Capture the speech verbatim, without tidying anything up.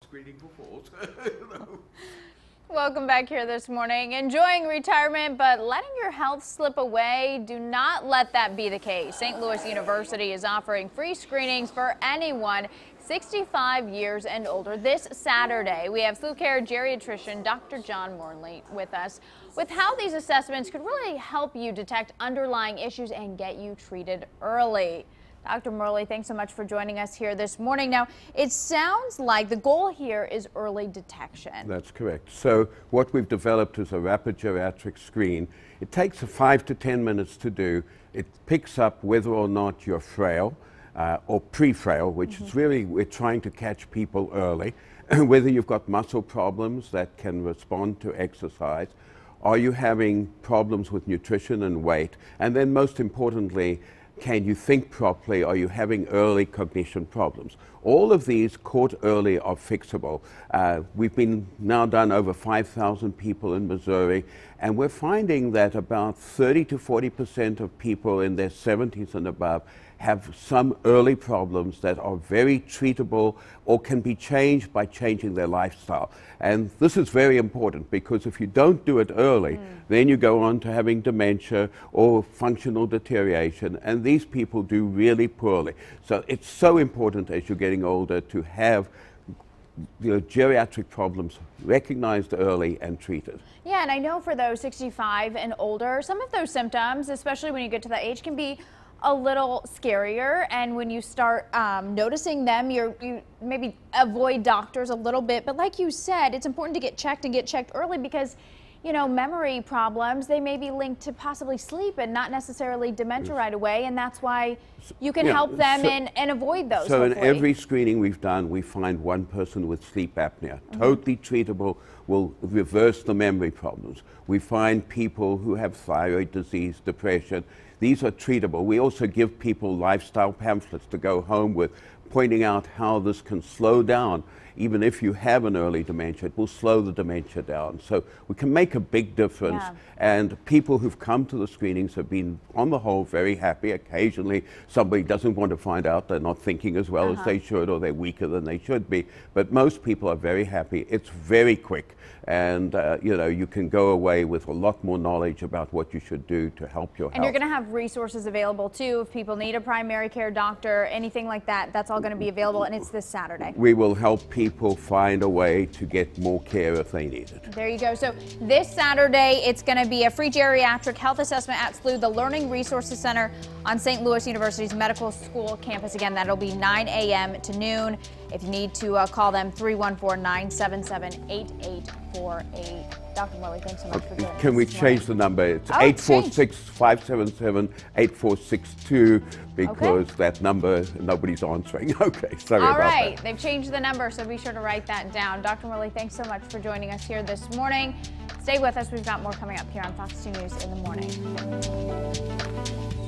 screening for falls. You know? Welcome back here this morning. Enjoying retirement, but letting your health slip away? Do not let that be the case. Saint Louis University is offering free screenings for anyone sixty-five years and older this Saturday. We have S L U Care Geriatrician Doctor John Morley with us with how these assessments could really help you detect underlying issues and get you treated early. Doctor Morley, thanks so much for joining us here this morning. Now, it sounds like the goal here is early detection. That's correct. So what we've developed is a rapid geriatric screen. It takes five to ten minutes to do. It picks up whether or not you're frail uh, or pre-frail, which mm-hmm. is really, we're trying to catch people early. Whether you've got muscle problems that can respond to exercise, are you having problems with nutrition and weight, and then most importantly, can you think properly? Are you having early cognition problems? All of these caught early are fixable. Uh, we've been now done over five thousand people in Missouri, and we're finding that about thirty to forty percent of people in their seventies and above have some early problems that are very treatable or can be changed by changing their lifestyle. And this is very important because if you don't do it early, mm. then you go on to having dementia or functional deterioration, and these people do really poorly. So it's so important as you're getting older to have you know, geriatric problems recognized early and treated. Yeah, and I know for those sixty-five and older, some of those symptoms, especially when you get to that age, can be a little scarier, and when you start um, noticing them, you're, you maybe avoid doctors a little bit, but like you said, it's important to get checked and get checked early because, you know, memory problems, they may be linked to possibly sleep and not necessarily dementia right away, and that's why you can yeah, help them so, and, and avoid those. So hopefully. In every screening we've done, we find one person with sleep apnea, mm-hmm. totally treatable, will reverse the memory problems. We find people who have thyroid disease, depression. These are treatable. We also give people lifestyle pamphlets to go home with, pointing out how this can slow down. Even if you have an early dementia, it will slow the dementia down. So we can make a big difference. Yeah. And people who've come to the screenings have been, on the whole, very happy. Occasionally, somebody doesn't want to find out they're not thinking as well uh-huh. as they should, or they're weaker than they should be. But most people are very happy. It's very quick. And, uh, you know, you can go away with a lot more knowledge about what you should do to help your health. And you're going to have resources available, too, if people need a primary care doctor, anything like that. That's all going to be available, and it's this Saturday. We will help people find a way to get more care if they need it. There you go. So this Saturday, it's going to be a free geriatric health assessment at S L U, the Learning Resources Center on Saint Louis University's Medical School campus. Again, that'll be nine A M to noon. If you need to uh, call them, three one four, nine seven seven, eight eight four eight. Doctor Morley, thanks so much for joining us. Can we change the number? It's oh, eight four six, five seven seven, eight four six two because okay. that number, nobody's answering. Okay, sorry All about right, that. They've changed the number, so be sure to write that down. Doctor Morley, thanks so much for joining us here this morning. Stay with us. We've got more coming up here on Fox two News in the Morning.